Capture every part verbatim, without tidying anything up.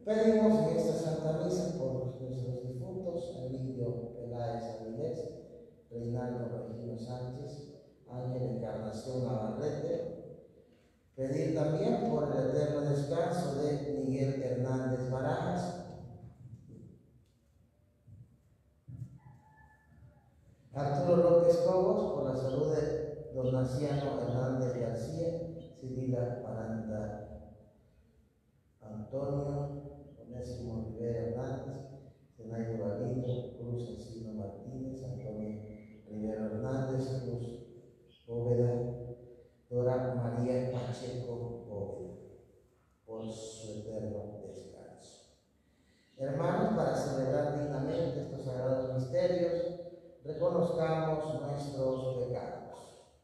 Pedimos en esta Santa Misa por nuestros difuntos, Emilio Peláez Avilés, Reinaldo Regino Sánchez, Ángel Encarnación Navarrete. Pedir también por el eterno descanso de Miguel Hernández Barajas, Arturo López Cobos, por la salud de don Naciano Hernández García, Cirila Aranda, Antonio Onésimo Rivera Hernández, Zenayo Galindo, Cruz Encino Martínez, Antonio Rivera Hernández, Cruz Bóveda, Dora María Pacheco Bóveda, por su eterno descanso. Hermanos, para celebrar dignamente estos sagrados misterios, reconozcamos nuestros pecados.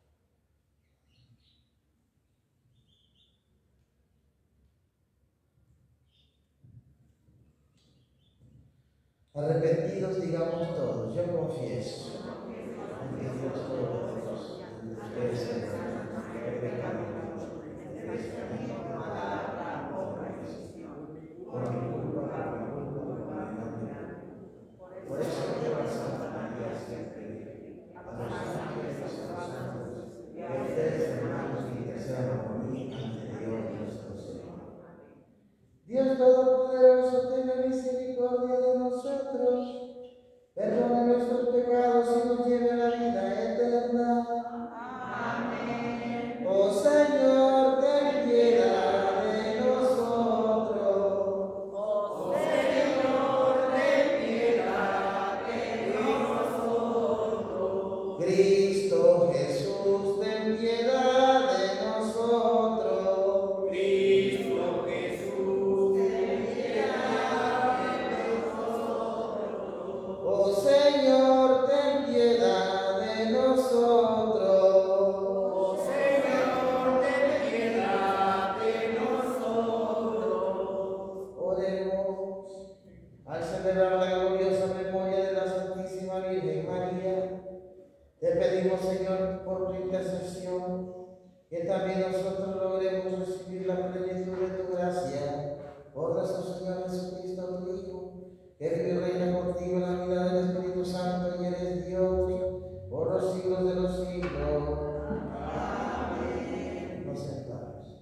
Arrepentidos digamos todos, yo confieso ante Dios Todopoderoso, he pecado de pensamiento, palabra, obra y omisión, por mi culpa, por mi culpa, por mi culpa. Por eso quiero a Santa María siempre, a los ángeles y a los santos, y a ustedes, hermanos, que intercedan por mí ante Dios nuestro Señor. Dios Todopoderoso, tenga misericordia de nosotros, perdone nuestros pecados y nos lleve a la vida eterna. Amén. Oh Señor, ten piedad de nosotros. Oh Señor, ten piedad de nosotros. Cristo Jesús, ten piedad de nosotros. Cristo Jesús, ten piedad de nosotros. Oh Señor, ten piedad de nosotros. Oh Señor, ten piedad de nosotros. Oremos. Al celebrar la gloriosa memoria de la Santísima Virgen María, te pedimos, Señor, por tu intercesión, que también nosotros logremos recibir la plenitud de tu gracia, por nuestro Señor Jesucristo, tu Hijo, que vive y reina contigo en la unidad del Espíritu Santo y eres Dios, por los siglos de los siglos. Amén. Nos sentamos.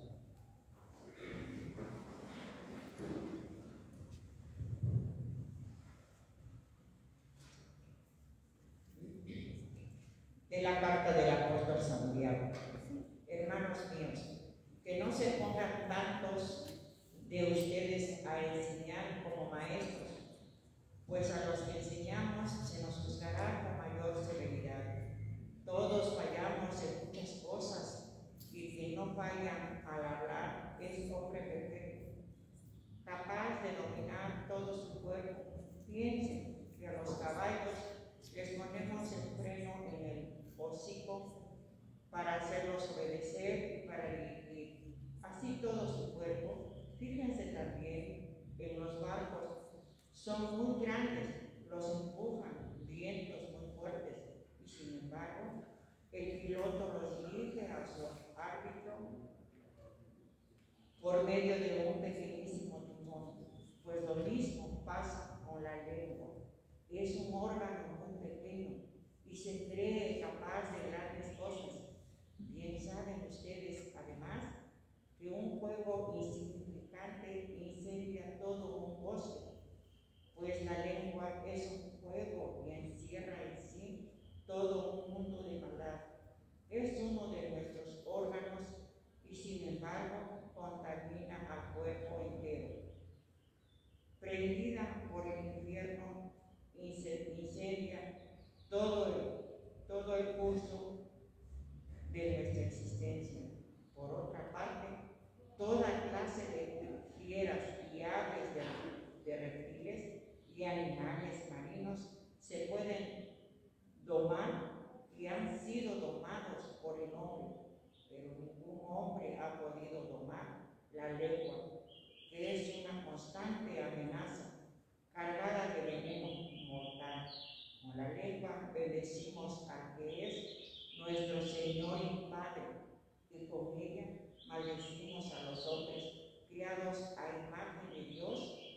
De la carta del apóstol Santiago. Hermanos míos, que no se pongan tantos de ustedes a enseñar como maestros, pues a los que enseñamos se nos juzgará con mayor severidad. Todos fallamos en muchas cosas, y quien no falla al hablar es hombre perfecto, capaz de dominar todo su cuerpo. Piensen que a los caballos les ponemos el freno en el hocico para hacerlos obedecer y para dirigir así todo su cuerpo. Fíjense también en los barcos, son muy grandes, los empujan vientos muy fuertes, y sin embargo el piloto los dirige a su árbitro por medio de un pequeñísimo timón. Pues lo mismo pasa con la lengua. Es un órgano muy pequeño y se cree capaz de grandes cosas. Bien saben ustedes, además, que un fuego insignificante incendia todo un bosque, pues la lengua es un fuego y encierra en sí todo un mundo de maldad. Es uno de nuestros órganos y sin embargo contamina al cuerpo entero. Prendida por el infierno, incendia todo el, todo el curso de nuestra existencia. Por otra parte, toda clase de fieras y aves de, de reptiles y animales marinos se pueden domar y han sido domados por el hombre, pero ningún hombre ha podido domar la lengua, que es una constante amenaza cargada de veneno mortal. Con la lengua bendecimos al que es nuestro Señor y Padre, y con ella maldecimos a los hombres criados a imagen de Dios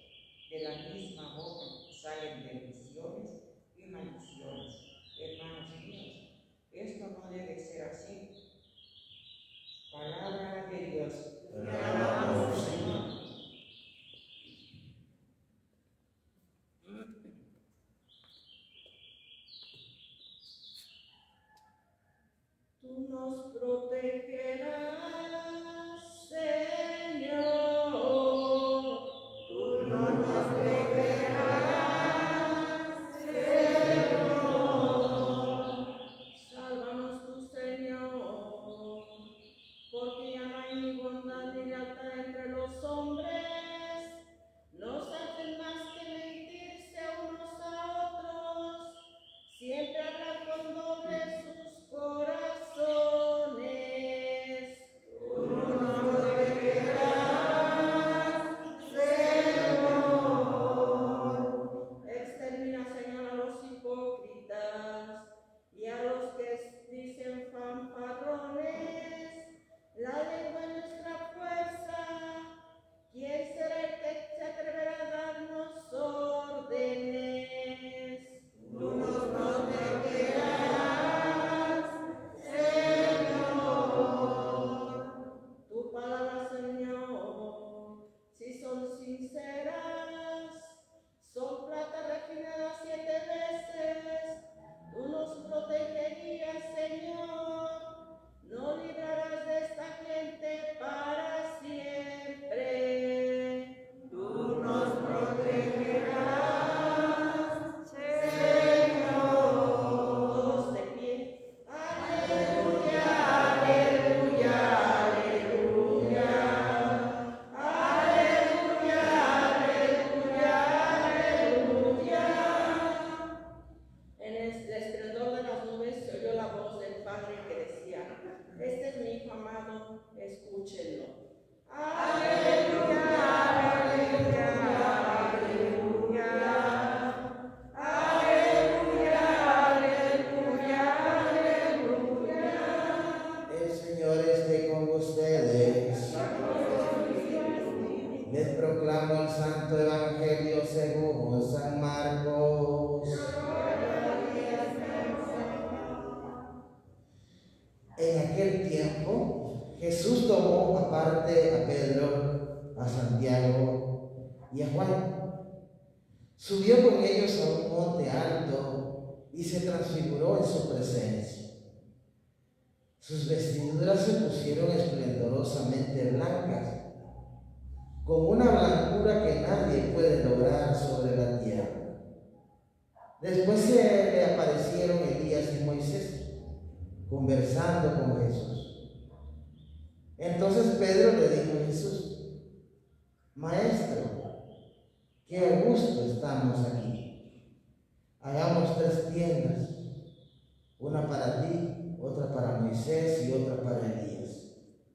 Sus vestiduras se pusieron esplendorosamente blancas, con una blancura que nadie puede lograr sobre la tierra. Después se le aparecieron Elías y Moisés, conversando con Jesús. Entonces Pedro le dijo a Jesús: Maestro, qué a gusto estamos aquí. Hagamos tres tiendas, una para ti, otra para Moisés y otra para Elías.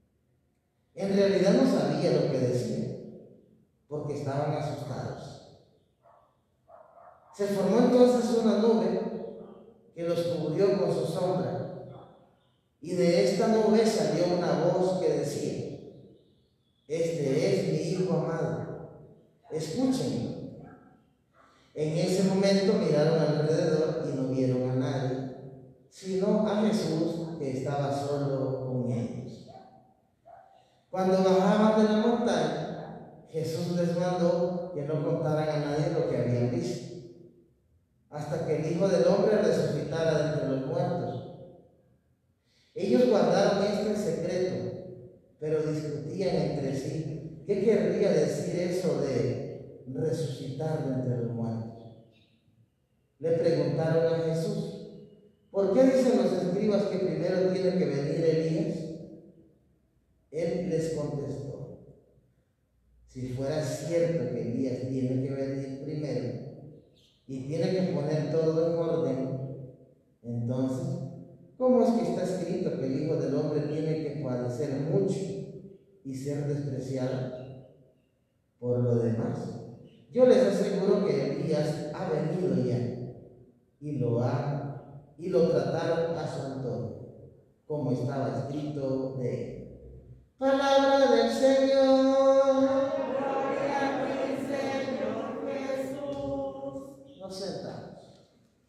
En realidad no sabía lo que decían, porque estaban asustados. Se formó entonces una nube que los cubrió con su sombra, y de esta nube salió una voz que decía: Este es mi Hijo amado, escúchenlo. En ese momento miraron alrededor y no vieron a nadie, sino a Jesús, que estaba solo con ellos. Cuando bajaban de la montaña, Jesús les mandó que no contaran a nadie lo que habían visto, hasta que el Hijo del Hombre resucitara de entre los muertos. Ellos guardaron esto en secreto, pero discutían entre sí qué querría decir eso de resucitar de entre los muertos. Le preguntaron a Jesús: ¿por qué dicen los escribas que primero tiene que venir Elías? Él les contestó: si fuera cierto que Elías tiene que venir primero y tiene que poner todo en orden, entonces, ¿cómo es que está escrito que el Hijo del Hombre tiene que padecer mucho y ser despreciado? Por lo demás, yo les aseguro que Elías ha venido ya, y lo ha y lo trataron a su antojo, como estaba escrito de él. Palabra del Señor. Gloria a ti, Señor Jesús. Nos sentamos.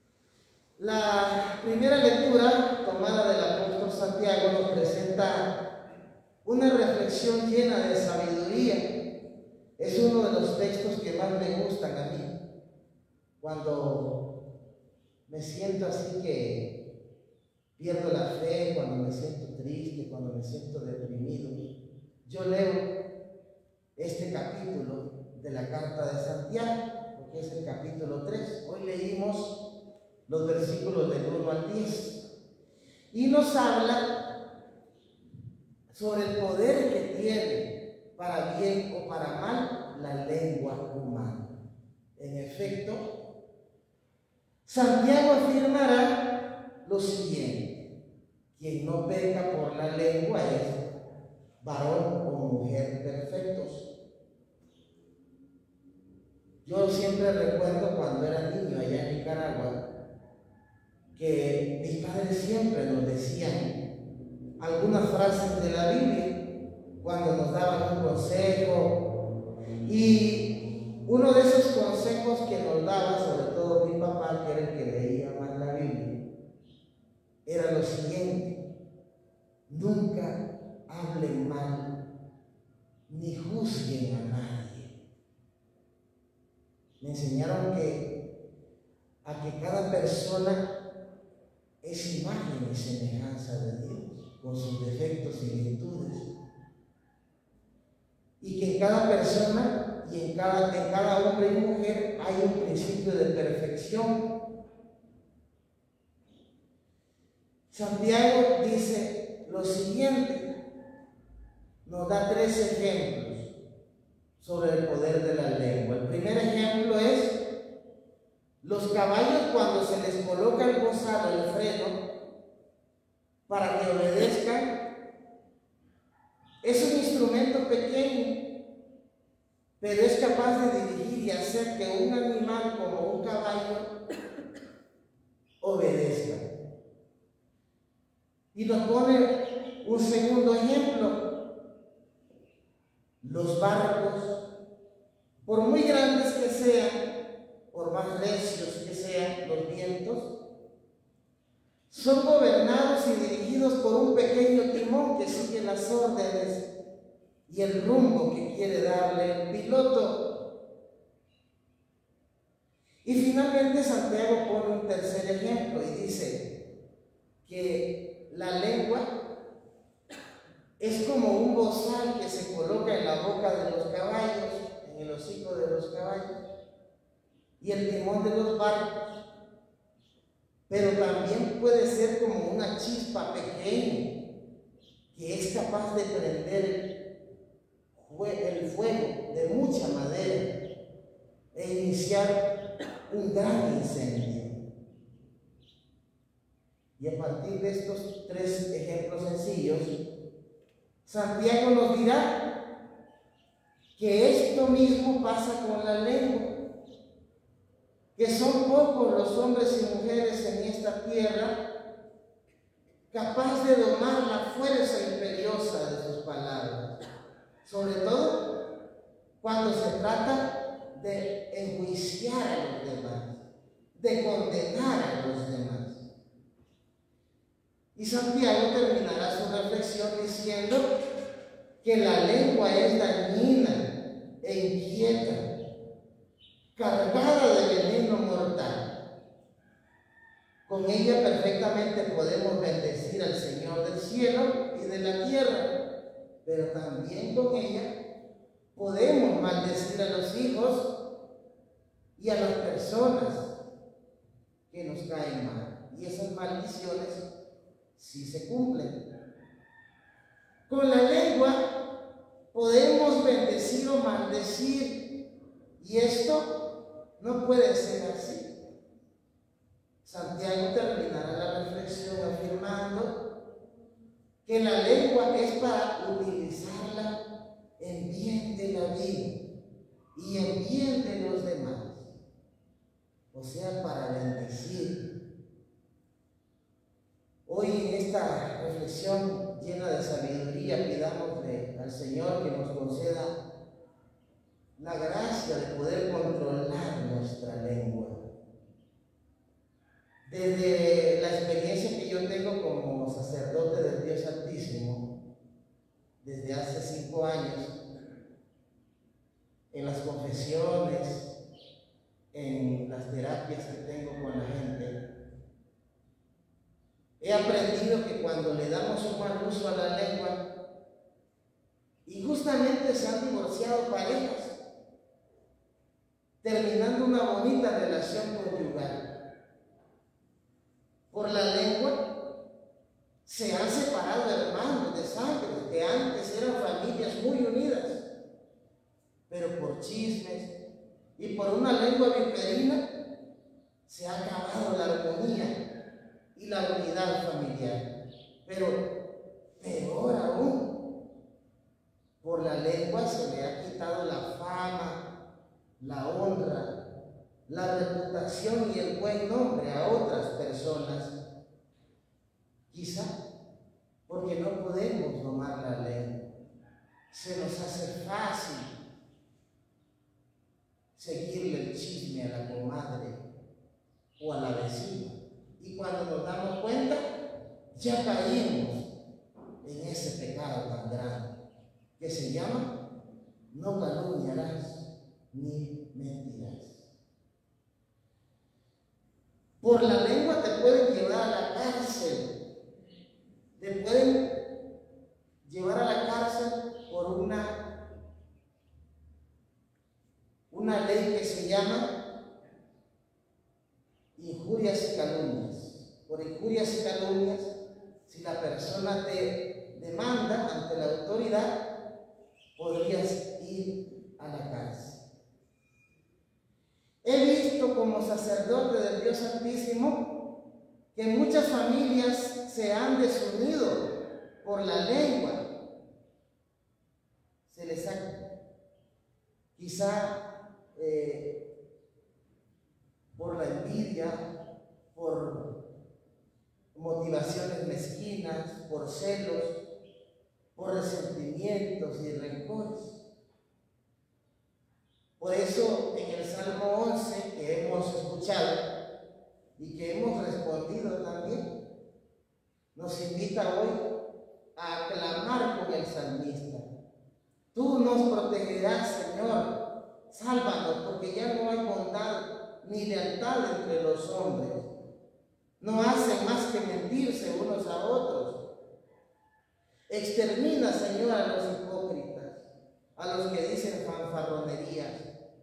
La primera lectura tomada del apóstol Santiago nos presenta una reflexión llena de sabiduría. Es uno de los textos que más me gustan a mí, cuando me siento así que pierdo la fe, cuando me siento triste, cuando me siento deprimido, yo leo este capítulo de la carta de Santiago, porque es el capítulo tres. Hoy leímos los versículos del uno al diez y nos habla sobre el poder que tiene para bien o para mal la lengua humana. En efecto, Santiago afirmará lo siguiente: quien no peca por la lengua es varón o mujer perfectos. Yo siempre recuerdo cuando era niño allá en Nicaragua que mis padres siempre nos decían algunas frases de la Biblia cuando nos daban un consejo, y uno de esos consejos que nos daba, sobre todo mi papá, que era el que leía más la Biblia, era lo siguiente: nunca hablen mal ni juzguen a nadie. Me enseñaron que a que cada persona es imagen y semejanza de Dios, con sus defectos y virtudes, y que en cada persona y en cada, en cada hombre y mujer hay un principio de perfección. Santiago dice lo siguiente, nos da tres ejemplos sobre el poder de la lengua. El primer ejemplo es los caballos, cuando se les coloca el bozal, el freno, para que obedezcan. Es un instrumento pequeño, pero es capaz de dirigir y hacer que un animal como un caballo obedezca. Y nos pone un segundo ejemplo: los barcos, por muy grandes que sean, por más recios que sean los vientos, son gobernados y dirigidos por un pequeño timón que sigue las órdenes y el rumbo que quiere darle el piloto. Y finalmente Santiago pone un tercer ejemplo y dice que la lengua es como un bozal que se coloca en la boca de los caballos, en el hocico de los caballos, y el timón de los barcos. Pero también puede ser como una chispa pequeña que es capaz de prender el fuego de mucha madera e iniciar un gran incendio. Y a partir de estos tres ejemplos sencillos, Santiago nos dirá que esto mismo pasa con la lengua, que son pocos los hombres y mujeres en esta tierra capaz de domar la fuerza imperiosa de sus palabras, sobre todo cuando se trata de enjuiciar a los demás, de condenar a los demás. Y Santiago terminará su reflexión diciendo que la lengua es dañina e inquieta, cargada de veneno mortal. Con ella perfectamente podemos bendecir al Señor del cielo y de la tierra, pero también con ella podemos maldecir a los hijos y a las personas que nos caen mal. Y esas maldiciones sí se cumplen. Con la lengua podemos bendecir o maldecir, y esto no puede ser así. Santiago terminará la reflexión afirmando que la lengua es para utilizarla en bien de la vida y en bien de los demás, o sea, para bendecir. Hoy en esta reflexión llena de sabiduría, pidámosle al Señor que nos conceda la gracia de poder controlar nuestra lengua. Desde la experiencia que yo tengo como sacerdote del Dios Altísimo, desde hace cinco años, en las confesiones, en las terapias que tengo con la gente, He aprendido que cuando le damos un mal uso a la lengua, y justamente se han divorciado parejas, terminando una bonita relación conyugal. Por la lengua se han separado hermanos de sangre que antes eran familias muy unidas, pero por chismes y por una lengua viperina se ha acabado la armonía y la unidad familiar. Pero peor aún, por la lengua se le ha quitado la fama, la honra, la reputación y el buen nombre a otras personas. Quizá porque no podemos domar la lengua. Se nos hace fácil seguirle el chisme a la comadre o a la vecina. Y cuando nos damos cuenta, ya caímos en ese pecado tan grande que se llama no calumniarás ni mentirás. Por la lengua te pueden llevar a la cárcel, te pueden llevar a la cárcel por una, una ley que se llama injurias y calumnias. Por injurias y calumnias, si la persona te demanda ante la autoridad, podrías ir a la cárcel. He visto como sacerdote del Dios Santísimo que muchas familias se han desunido por la lengua. Se les ha, quizá eh, por la envidia, por motivaciones mezquinas, por celos, por resentimientos y rencores. Por eso en el Salmo once que hemos escuchado y que hemos respondido también, nos invita hoy a clamar con el salmista: tú nos protegerás, Señor, sálvanos, porque ya no hay bondad ni lealtad entre los hombres. No hacen más que mentirse unos a otros. Extermina, Señor, a los hipócritas, a los que dicen fanfarronerías.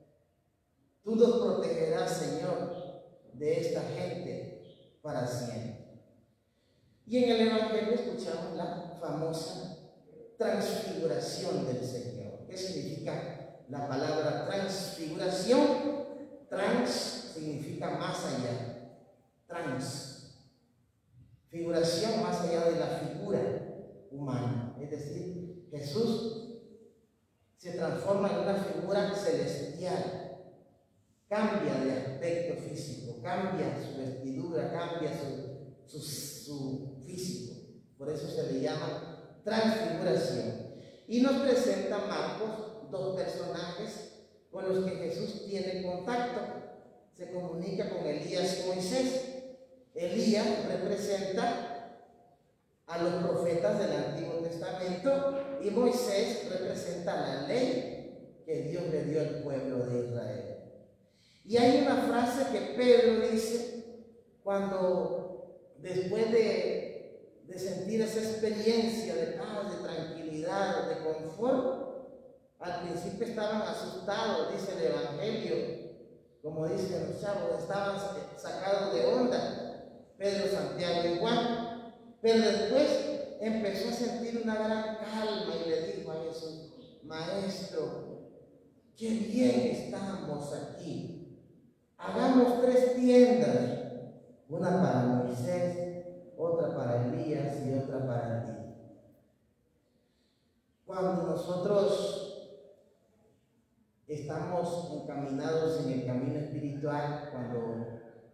Tú nos protegerás, Señor, de esta gente para siempre. Y en el Evangelio escuchamos la famosa transfiguración del Señor. ¿Qué significa la palabra transfiguración? Trans significa más allá. Trans. Figuración más allá de la figura humana. Es decir, Jesús se transforma en una figura celestial. Cambia de aspecto físico, cambia su vestidura, cambia su, su, su físico. Por eso se le llama transfiguración. Y nos presenta Marcos dos personajes con los que Jesús tiene contacto. Se comunica con Elías y Moisés. Elías representa a los profetas del Antiguo Testamento y Moisés representa la ley que Dios le dio al pueblo de Israel. Y hay una frase que Pedro dice cuando, después de, de sentir esa experiencia de paz, de tranquilidad, de confort, al principio estaban asustados, dice el Evangelio, como dicen los chavos, estaban sacados de onda, Pedro, Santiago y Juan, pero después empezó a sentir una gran calma y le dijo a Jesús: Maestro, qué bien estamos aquí. Hagamos tres tiendas, una para Moisés, otra para Elías y otra para ti. Cuando nosotros estamos encaminados en el camino espiritual, cuando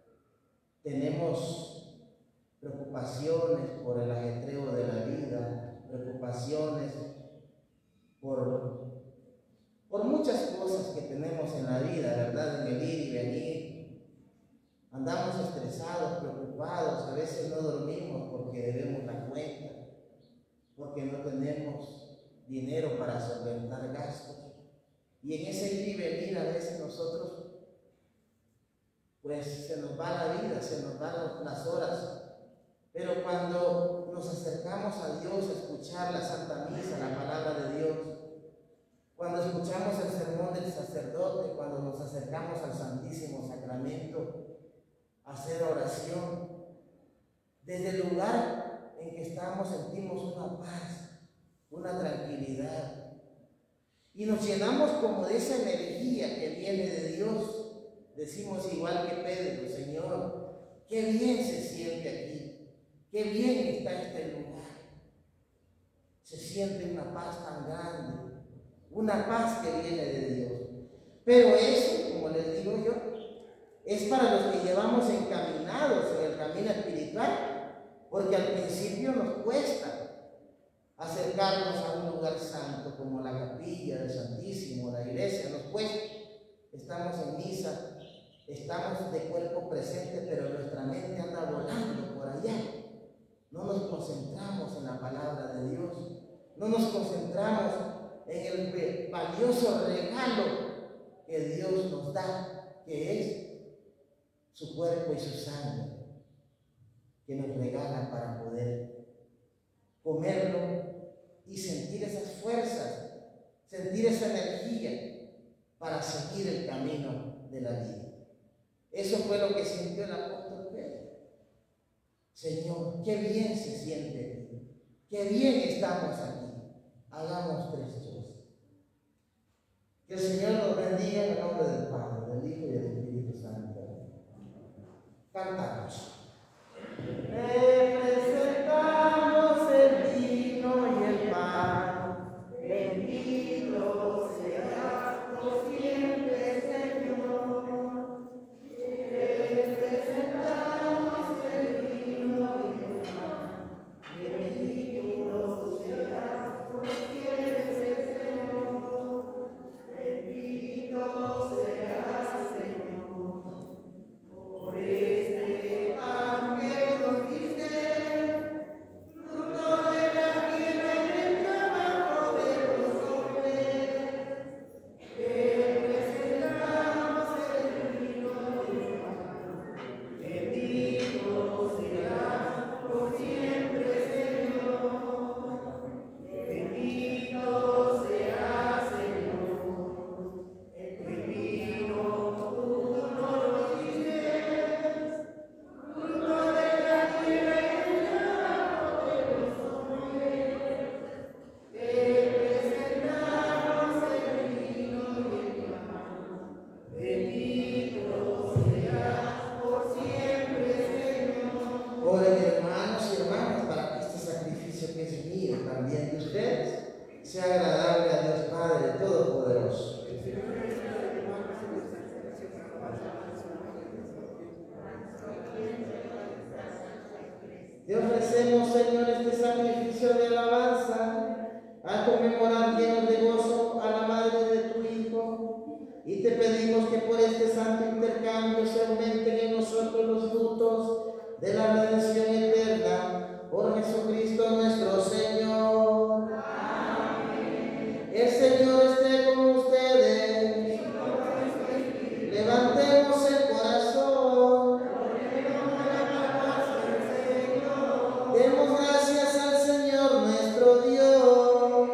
tenemos preocupaciones por el ajetreo de la vida, preocupaciones por Por muchas cosas que tenemos en la vida, ¿verdad? En el ir y venir. Andamos estresados, preocupados, a veces no dormimos porque debemos la cuenta, porque no tenemos dinero para solventar gastos. Y en ese ir y venir a veces nosotros, pues se nos va la vida, se nos van las horas Pero cuando nos acercamos a Dios a escuchar la Santa Misa, la palabra de Dios, cuando escuchamos el sermón del sacerdote, cuando nos acercamos al Santísimo Sacramento, a hacer oración, desde el lugar en que estamos sentimos una paz, una tranquilidad, y nos llenamos como de esa energía que viene de Dios. Decimos igual que Pedro: Señor, qué bien se siente aquí, qué bien está este lugar. Se siente una paz tan grande, una paz que viene de Dios. Pero eso, como les digo yo, es para los que llevamos encaminados en el camino espiritual, porque al principio nos cuesta acercarnos a un lugar santo como la capilla del Santísimo, la iglesia, nos cuesta. Estamos en misa, estamos de cuerpo presente, pero nuestra mente anda volando por allá. No nos concentramos en la palabra de Dios, no nos concentramos en el valioso regalo que Dios nos da, que es su cuerpo y su sangre, que nos regala para poder comerlo y sentir esas fuerzas, sentir esa energía para seguir el camino de la vida. Eso fue lo que sintió el apóstol Pedro. Señor, qué bien se siente aquí, qué bien estamos aquí. Hagamos tres cosas. Que el Señor nos bendiga en el nombre del Padre, del Hijo y del Espíritu Santo. Cantamos. Te presentamos el vino y el pan, bendito sea por siempre, Señor. Te presentamos el vino y el pan, bendito sea por siempre, Señor. Bendito sea, Señor, por este pan que nos diste, fruto de la tierra y del trabajo de los hombres. Te presentamos el vino y el pan. Bendito sea por siempre, Señor. Bendito sea, Señor. El vino tú nos lo dices, fruto de la tierra y del trabajo de los hombres. Te presentamos el vino y el pan. Bendito sea por siempre, Señor. Oren, hermanos y hermanas, para que este sacrificio que es mío, también de ustedes, sea agradable a Dios Padre Todopoderoso. Te ofrecemos, Señor, este sacrificio de alabanza, a conmemorar llenos de gozo a la madre de tu Hijo, y te pedimos que por este santo intercambio se aumenten en nosotros los frutos de la redención eterna, por Jesucristo nuestro Señor. Amén. El Señor esté con ustedes. Levantemos el corazón. Demos gracias al Señor nuestro Dios.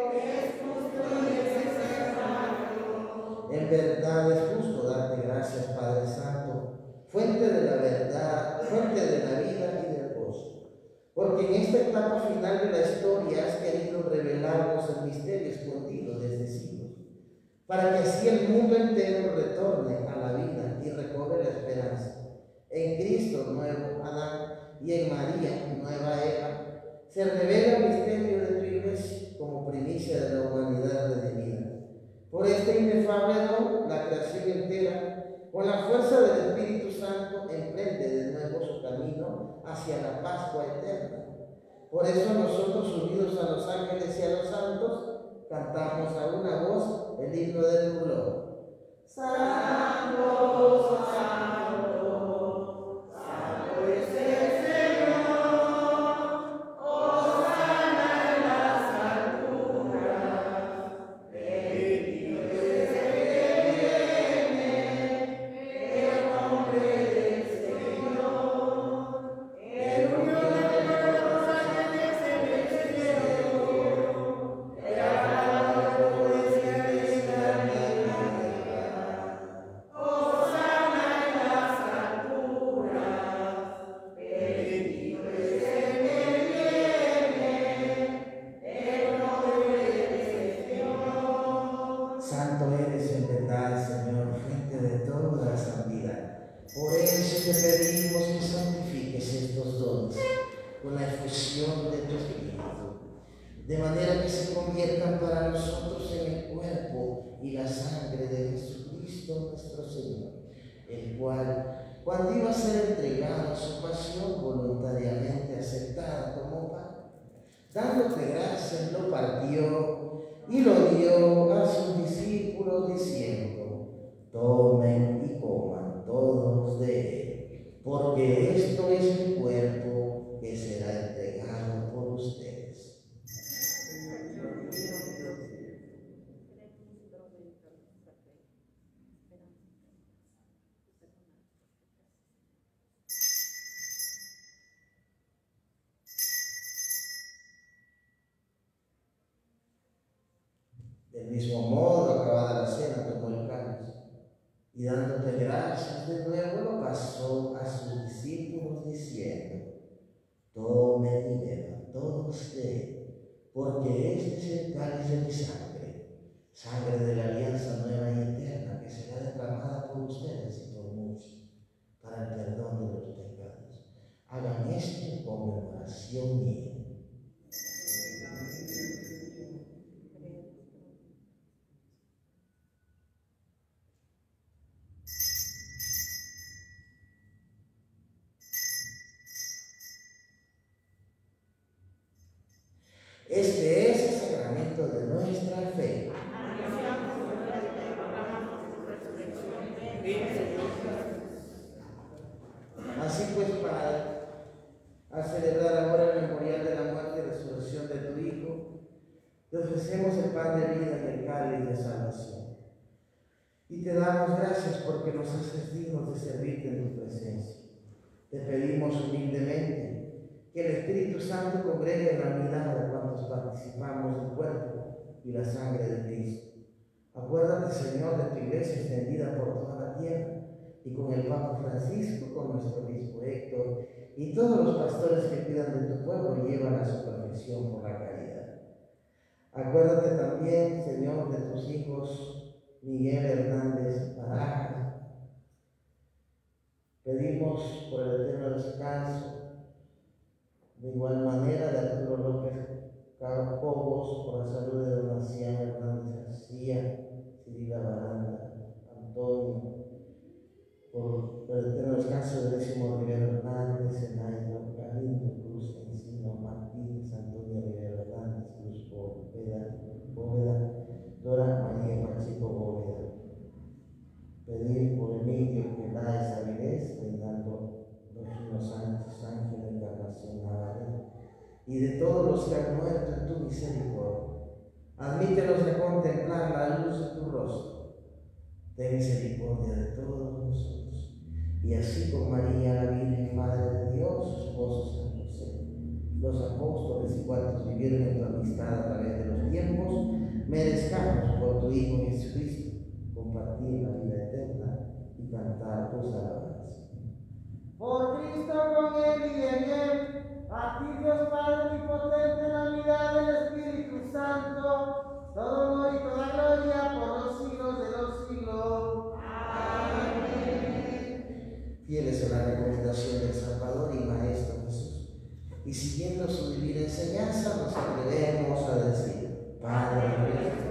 En verdad es justo darte gracias, Padre Santo, fuente de la verdad, fuente de la vida y del gozo, porque en esta etapa final de la historia has querido revelarnos el misterio escondido desde siglos, para que así el mundo entero retorne a la vida y recobre la esperanza. En Cristo, nuevo Adán, y en María, nueva Eva, se revela el misterio de tu Iglesia como primicia de la humanidad redimida. Por este inefable don, la creación entera, con la fuerza del Espíritu Santo, emprende de nuevo su camino hacia la Pascua eterna. Por eso nosotros, unidos a los ángeles y a los santos, cantamos a una voz el himno de tu gloria. Santo, santo, santo es el Señor, hosana en las alturas, bendito es el que viene, el nombre del Señor, el unión de Por eso te pedimos que santifiques estos dones con la efusión de tu Espíritu, de manera que se conviertan para nosotros en el cuerpo y la sangre de Jesucristo nuestro Señor, el cual, cuando iba a ser entregado a su pasión, voluntariamente aceptada tomó pan, dándote gracias, lo partió y lo dio a sus discípulos diciendo: tomen y coman todos de él, porque esto es mi cuerpo que será entregado por ustedes. Del mismo modo, acabada la cena, tomó el cáliz y dándote gracias de nuevo lo pasó a sus discípulos diciendo: tomen y beban todos de él, porque este es el cáliz de mi sangre, sangre de la alianza nueva y eterna, que será derramada por ustedes y por muchos para el perdón de los pecados. Hagan esto en conmemoración mía. Este es el sacramento de nuestra fe. Así pues, Padre, al celebrar ahora el memorial de la muerte y resurrección de tu Hijo, te ofrecemos el pan de vida y el cáliz de salvación. Y te damos gracias porque nos haces dignos de servirte en tu presencia. Te pedimos humildemente que el Espíritu Santo congregue en la unidad de cuantos participamos del cuerpo y la sangre de Cristo. Acuérdate, Señor, de tu iglesia extendida por toda la tierra, y con el Papa Francisco, con nuestro obispo Héctor, y todos los pastores que cuidan de tu pueblo y llevan a su perfección por la caridad. Acuérdate también, Señor, de tus hijos Miguel Hernández Barajas. Pedimos por el eterno descanso, de igual manera, de Arturo López Cobos, por la salud de don Anciano Hernández García, Cirila Baranda, Antonio, por el eterno descanso de Décimo Rivera Hernández, Zenaida Galindo, Cruz Encino Martínez, Antonio Rivera Hernández, Cruz Bóveda, Bóveda, Dora María Pacheco Bóveda. Pedir por Emilio Peláez Avilés, Reinaldo Rufino Sánchez, Ángel Encarnación Navarrete, y de todos los que han muerto en tu misericordia. Admítelos de contemplar la luz de tu rostro. Ten misericordia de todos nosotros. Y así con María, la Virgen, Madre de Dios, su esposo San José, los apóstoles y cuantos vivieron en tu amistad a través de los tiempos, merezcamos por tu Hijo Jesucristo compartir la vida eterna y cantar tus alabanzas. Por Cristo, con Él y en Él, a ti Dios Padre omnipotente, en la unidad del Espíritu Santo, todo honor y toda gloria por los siglos de los siglos. Amén. Fieles a la recomendación del Salvador y Maestro Jesús, y siguiendo su divina enseñanza, nos atrevemos a decir: Padre nuestro,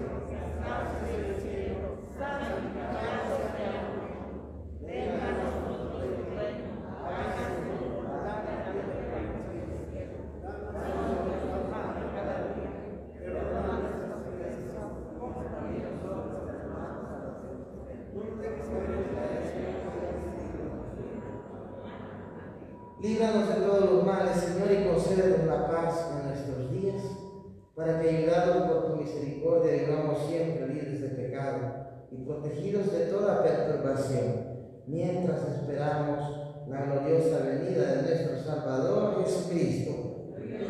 líbranos de todos los males, Señor, y concédenos la paz en nuestros días, para que, ayudados por tu misericordia, vivamos siempre libres de pecado y protegidos de toda perturbación, mientras esperamos la gloriosa venida de nuestro Salvador Jesucristo.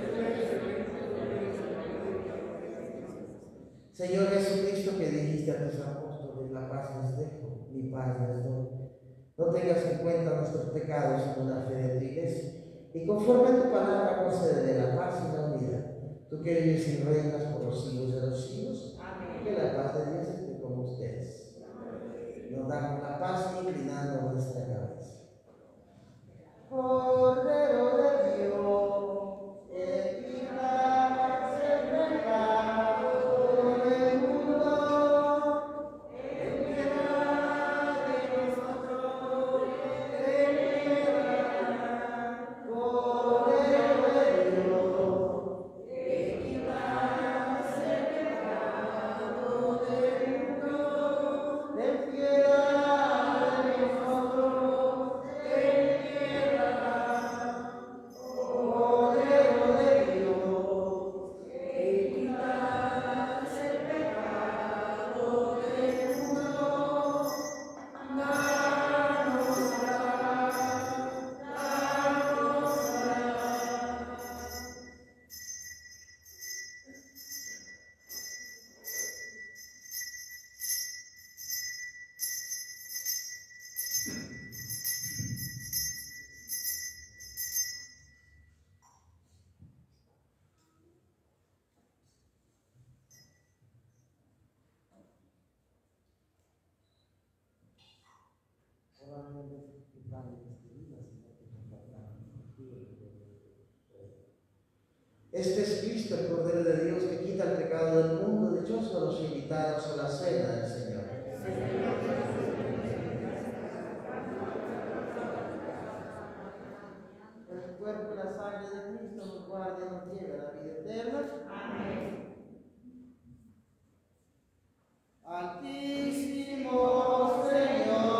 Señor Jesucristo, que dijiste a tus apóstoles: la paz les dejo, mi paz les doy. No tengas en cuenta nuestros pecados, sino la fe de tu iglesia, y conforme a tu palabra concede la paz y la unidad. Tú que vives y reinas por los siglos de los siglos. Amén. Que la paz de Dios esté con ustedes. Amén. Nos damos la paz inclinando nuestra cabeza. Este es Cristo, el Cordero de Dios, que quita el pecado del mundo. Dichosos los invitados a la cena del Señor. El cuerpo y la sangre de Cristo nos guarde y nos lleve a la vida eterna. Amén. Altísimo Señor,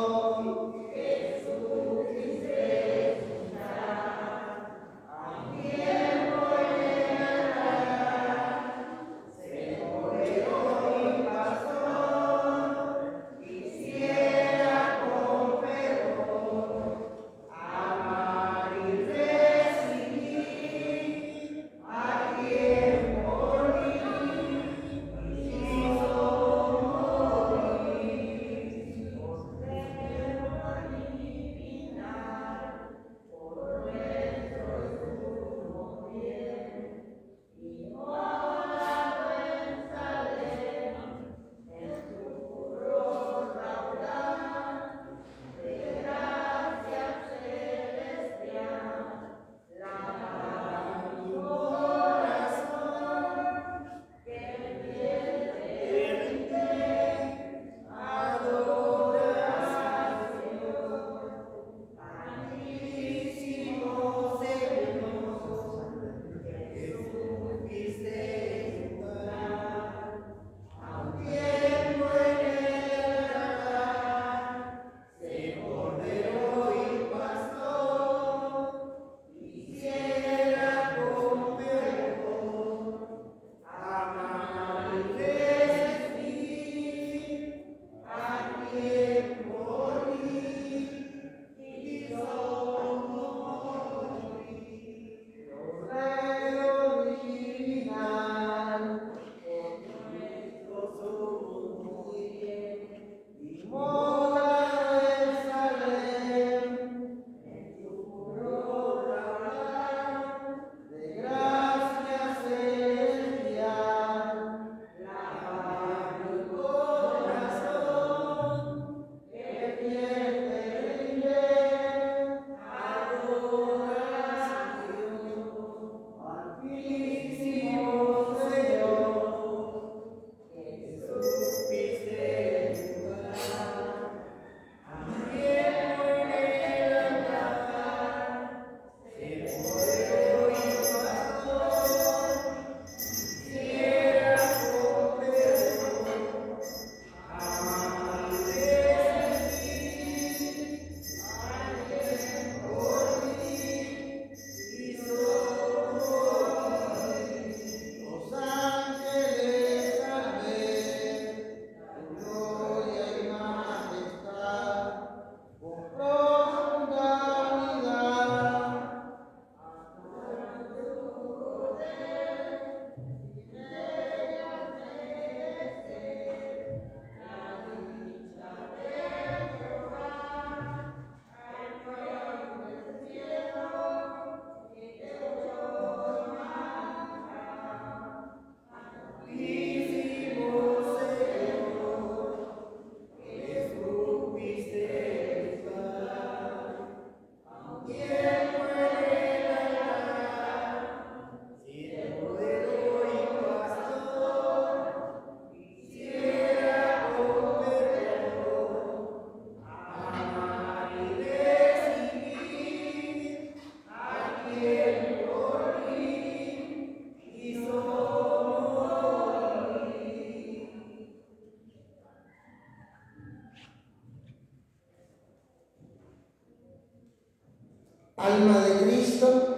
Alma de Cristo,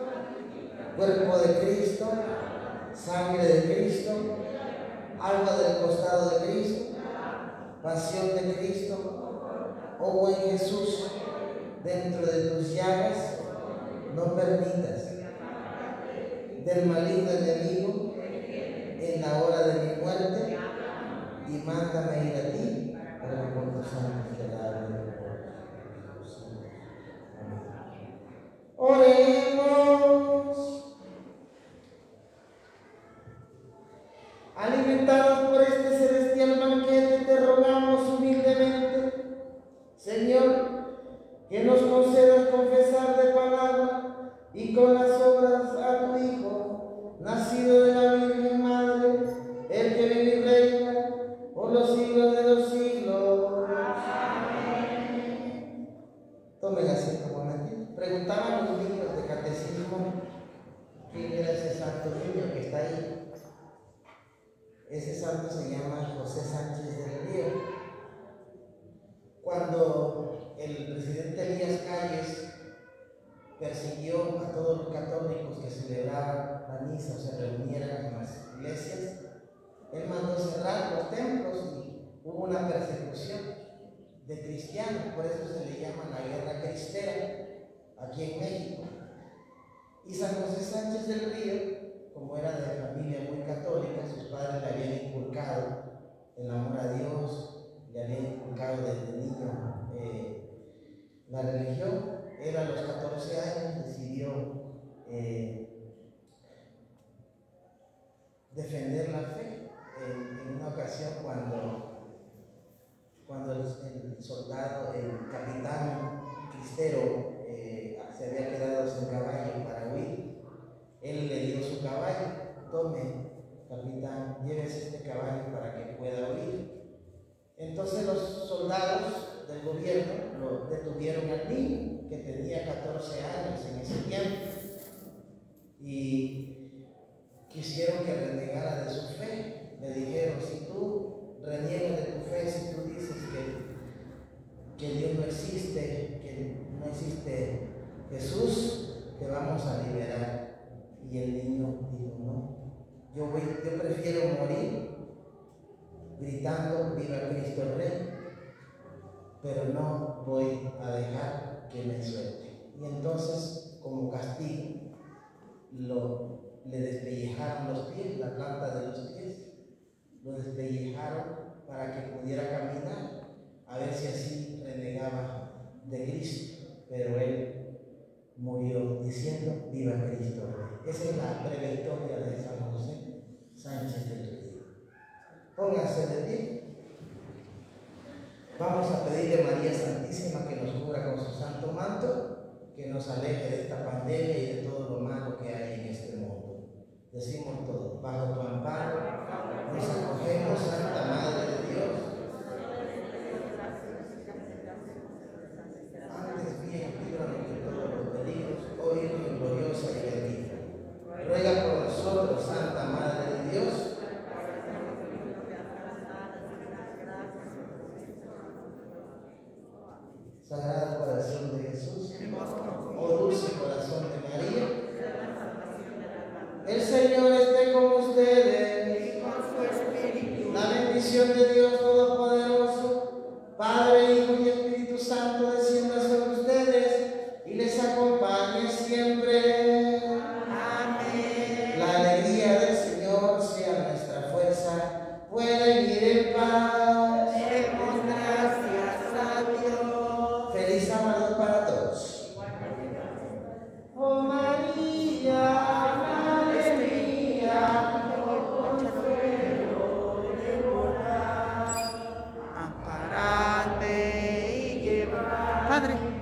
cuerpo de Cristo, sangre de Cristo, alma del costado de Cristo, pasión de Cristo, oh buen Jesús, dentro de tus llagas, no permitas del maligno enemigo en la hora de mi muerte, y mándame ir a ti, para que con tus ángeles te laven. Oremos. Alimentados por este celestial banquete, te rogamos humildemente, Señor, que nos concedas confesar de palabra y con las obras a tu Hijo, nacido de la Virgen Madre, el que vive y reina por los siglos de los siglos. Amén. Tomen asiento un momentito. Preguntaban los niños de catecismo quién era ese santo niño que está ahí. Ese santo se llama José Sánchez del Río. Cuando el presidente Elías Calles persiguió a todos los católicos que celebraban la misa o se reunieran en las iglesias, él mandó cerrar los templos y hubo una persecución de cristianos, por eso se le llama la guerra cristera aquí en México. Y San José Sánchez del Río, como era de familia muy católica, sus padres le habían inculcado el amor a Dios, le habían inculcado desde niño eh, la religión. Él a los catorce años decidió eh, defender la fe. En, en una ocasión cuando, cuando el, el soldado, el capitán cristero eh, se había quedado sin caballo para huir, él le dio su caballo. Tome, capitán, llévese este caballo para que pueda huir. Entonces los soldados del gobierno lo detuvieron al niño, que tenía catorce años en ese tiempo, y quisieron que renegara de su fe. Le dijeron: si tú reniegas de tu fe, si tú dices que, que Dios no existe, que no existe Jesús, te vamos a liberar. Y el niño dijo: no, yo, voy, yo prefiero morir gritando viva Cristo Rey, pero no voy a dejar que me suelte. Y entonces, como castigo, lo, le despellejaron los pies, la planta de los pies, lo despellejaron para que pudiera caminar, a ver si así renegaba de Cristo. Pero él murió diciendo viva Cristo Rey. Esa es la breve historia de San José Sánchez del Río. Pónganse de pie. Vamos a pedirle a María Santísima que nos cubra con su santo manto, que nos aleje de esta pandemia y de todo lo malo que hay en este mundo. Decimos todos: bajo tu amparo nos acogemos, Santa Madre de Dios. Antes bien, líbranos de todos los peligros, oh Virgen gloriosa y bendita. Ruega por nosotros, Santa Madre de Dios. Sagrado Corazón de Jesús, oh dulce corazón de María, el Señor esté con ustedes, la bendición de Dios Todopoderoso, Padre, Hijo y Espíritu Santo, descienda sobre ustedes y les acompañe siempre. Amén. La alegría del Señor sea nuestra fuerza. Pueden ir en paz. Demos gracias a Dios. Feliz sábado para todos. Oh María, Madre mía, por consuelo devorar, amparate y llevar. Padre.